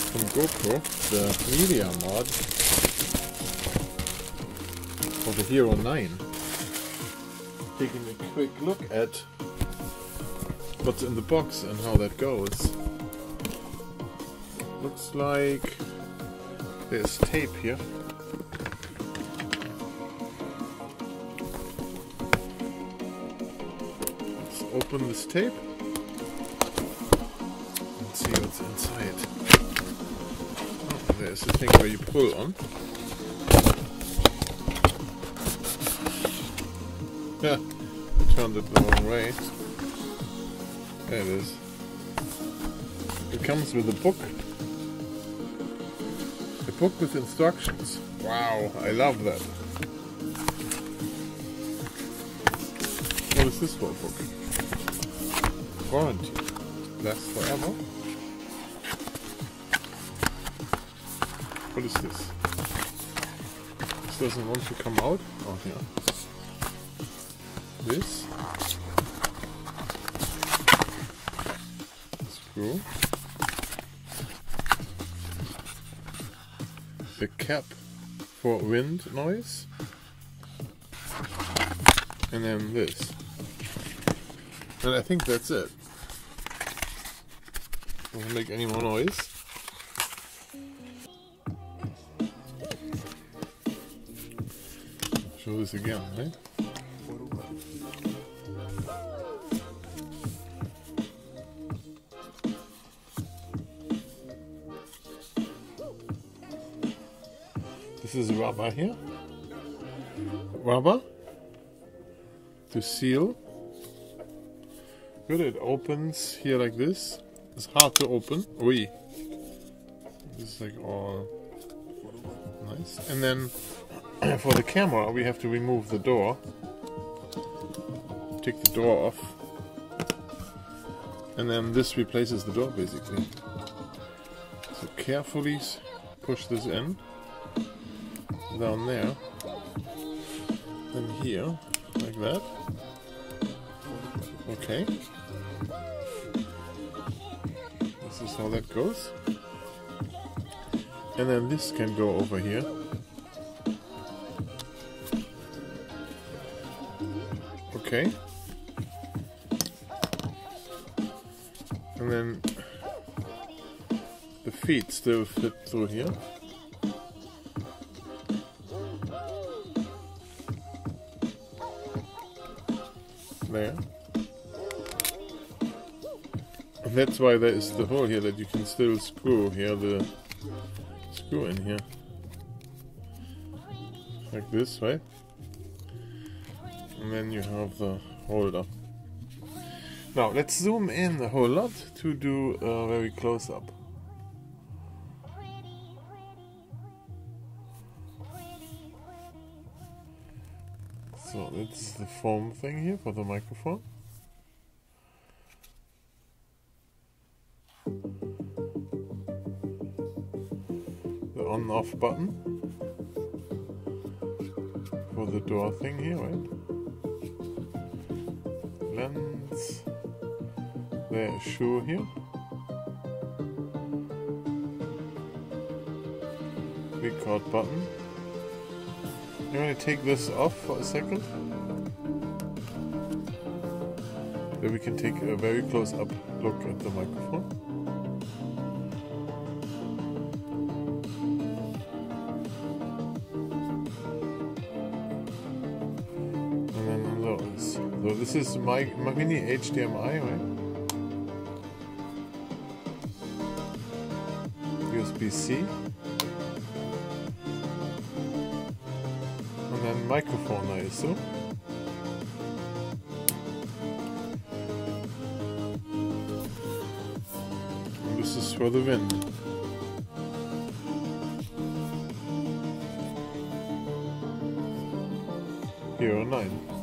from GoPro, the media mod for the Hero 9. Taking a quick look at what's in the box and how that goes. Looks like there's tape here. Let's open this tape and see what's inside. Oh, there's the thing where you pull on. Yeah, I turned it the wrong way. There it is. It comes with a book. A book with instructions. Wow, I love that. What is this for a book? Warranty. Lasts forever. What is this? This doesn't want to come out. Oh, yeah. This. Screw. The cap for wind noise. And then this. And I think that's it. Doesn't make any more noise. Show this again, right? This is rubber here. Rubber to seal. Good, it opens here like this. It's hard to open. This is like all nice. And then for the camera we have to remove the door. Take the door off. And then this replaces the door basically. So carefully push this in. Down there. Then here. Like that. Okay. This is how that goes. And then this can go over here. Okay. And then the feet still fit through here. There. And that's why there is the hole here that you can still screw here, the screw in here. Like this, right? And then you have the holder. Now let's zoom in a whole lot to do a very close up. So that's the foam thing here for the microphone. The on-off button for the door thing here, right? Lens. There's a shoe here. Record button. I'm going to take this off for a second. Then we can take a very close up look at the microphone. And then on those. So this is my mini HDMI, right? USB-C. And then microphone, I assume. And this is for the wind. Hero 9.